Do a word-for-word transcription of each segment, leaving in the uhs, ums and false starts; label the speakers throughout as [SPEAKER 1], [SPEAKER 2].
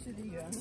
[SPEAKER 1] sidde i hjørnet.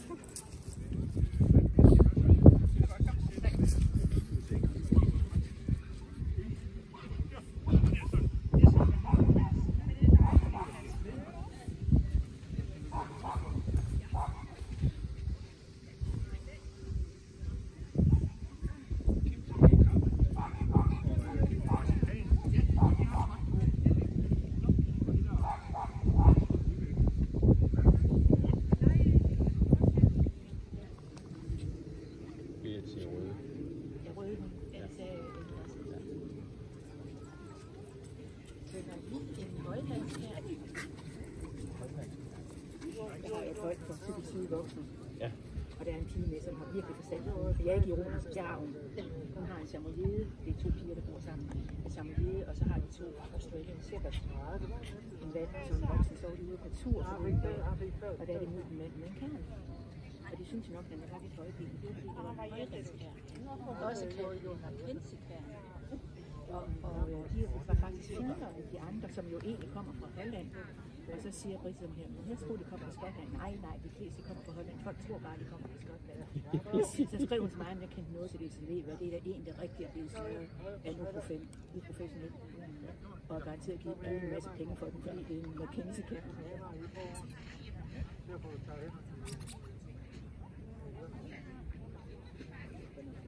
[SPEAKER 2] Ja.
[SPEAKER 3] Og der er en pige med, som har virkelig forstand på det. Jeg er ikke ironisk, jeg har hun. Hun har en chamelier, det er to piger, der bor sammen. En chamelier, og så har de to Australian Shepherds. En vand, som en voksen, så er de ude på tur, så ude og der er det mødt en mand med en kan. Og de synes nok, den er ret et højblik. Det er fordi, det var en højrigskær. Også kaldt pinsekær. Og, og de var faktisk finere end de andre, som jo egentlig kommer fra Holland. Og så siger briterne her, men jeg tror, de kommer fra Skotland. Nej, nej, de fleste kommer fra Holland. Folk tror bare, de kommer fra Skotland. Så skrev hun til mig, at jeg kendte noget til det, så det ved, det er der en, der rigtig er blevet slået af en uprofessionel. Og garanteret givet en masse penge for den, fordi det er en McKinsey-kæmpe.